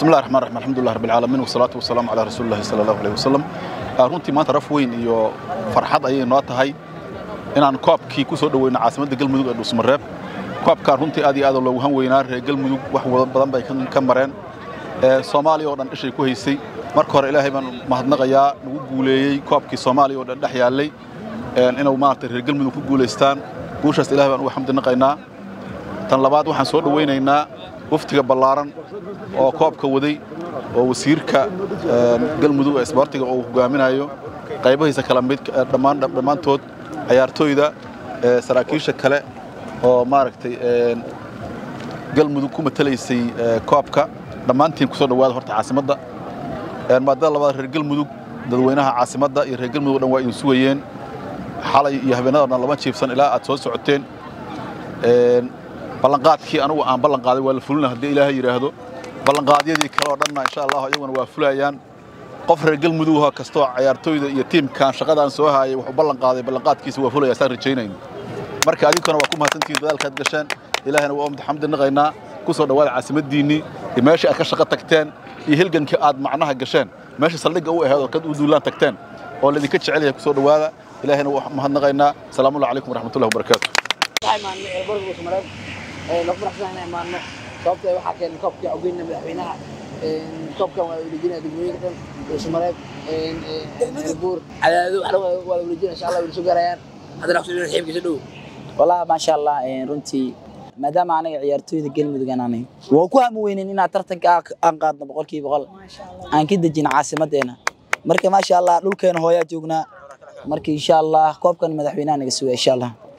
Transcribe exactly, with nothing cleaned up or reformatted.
بسم الله الرحمن الرحيم الحمد لله رب العالمين والصلاة والسلام على رسول الله صلى الله عليه وسلم runtii maanta raf weyn iyo farxad ayay noo tahay inaan koobkii ku soo dhaweeyno caasimadda Galmudug ee Dhuusmareeb koobka runtii aad iyo aad loogu han weynaa reer Galmudug wax wada badan bay ka mareen ee Soomaaliya oo dhan ishay ku haysay marka hore Ilaahay baan mahadnaqayaa nagu guuleeyay koobkii Soomaaliya oo dhan dhex yaalay inuu maanta reer Galmudug ku guuleystaan guushaas Ilaahay baan u xamdinaqaynaa tan labaad waxaan soo dhaweynaynaa waftiga ballaaran oo koobka waday oo wasiirka Galmudug ee isboortiga oo hogaaminayo qaybahiisa kala mid dhamaan dhamaantood ciyaartooyda saraakiisha kale oo maaragtay Galmudug ku matalaysay koobka dhamaantiin ku soo dhawaad horta caasimadda maadada labaad reer Galmudug dadweynaha caasimadda iyo reer Galmudug dhan waa ay sugayeen xalay iyo habeenadan laba jiifsan ilaa aad soo socoteen ballanqaadkii anigu aan ballan qaaday waa la fulina hadii Ilaahay yiraahdo ballanqaadyadii kale oo dhan insha Allah ayaguna waa fulayaan qof reer Galmudug oo kasto ciyaartooyda iyo teamkan shaqadan soo haayay wuxuu ballan qaaday ballanqaadkiisa waa fulaya saan rajaynayno marka adinkuna waa ku mahadsantiin dadaalka aad gashaan Ilaahayna waa umad xamdi naqaynaa ku soo dhawaad caasimaddiini meesha aad ka shaqo tagteen iyo hilgankii aad macnaha gasheen meesha saldhigga u ahayd oo kad u duulaan tagteen oo la idinka jecel yahay ku soo dhawaada Ilaahayna waa mahad naqaynaa salaamu alaykum waraxmatullaahi wabarakaatuh نقدر نحن معنا كوبك واحد كان كوبك عقولنا مدحوينها كوبك ولجينا دموية كان وسمرات البور على ذو حلو ولا ولجينا إن شاء الله ونسوق ريان هذا نقصد الحين كسدو والله ما شاء الله رنتي ما دام أنا عيارتوي الجلمد جناني وكوا موينين إن أترتك أنقاضنا بقول كي بقول عن كده جين عاصمتنا مركي ما شاء الله لول كان هوايات يجنا مركي إن شاء الله كوبك مدحوينها نقصوا إن شاء الله